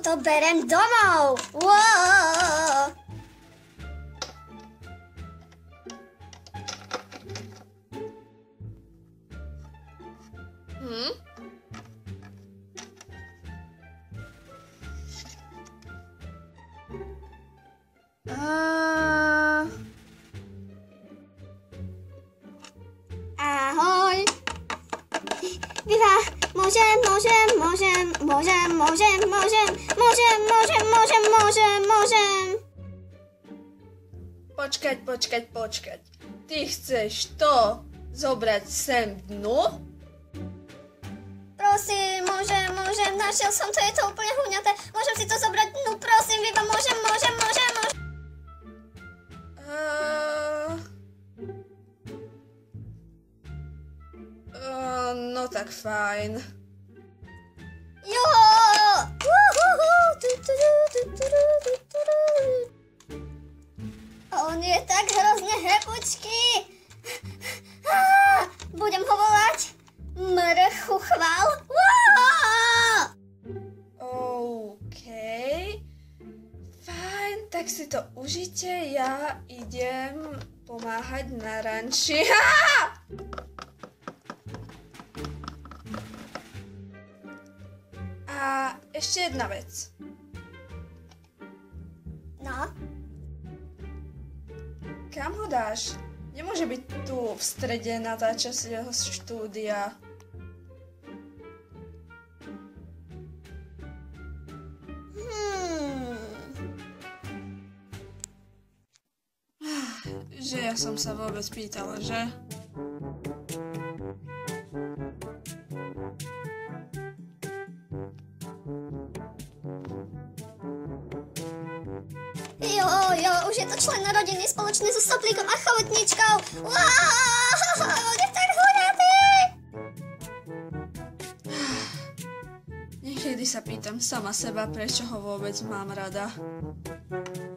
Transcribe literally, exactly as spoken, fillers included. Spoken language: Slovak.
toto berem domov. Wow. Hm? Uh... Ahoj. Viva, môžem, môžem, môžem, môžem, môžem, môžem, môžem, môžem, môžem, môžem, môžem. Počkať, počkať, počkať. Ty chceš to zobrať sem dnu? Prosím, môžem, môžem, našiel som to, je to úplne húňaté. Môžem si to zobrať dnu, prosím, Viva, môžem, môžem, môžem, môžem. Uh... Uh, no tak fajn. Juhu! Uhuhu! On je tak hrozne hepučký. Budem ho volať Mrchu chval. OK. Fajn, tak si to užite. Ja idem pomáhať na ranči. A ešte jedna vec. No? Kam ho dáš? Nemôže byť tu v strede natáčacieho štúdia. Hmm. Že ja som sa vôbec pýtala, že? Jo, jo, už je to člen rodiny spoločný so soplíkom a chobotničkou. Wow, on je tak húňatý. Niekedy sa pýtam sama seba, prečo ho vôbec mám rada.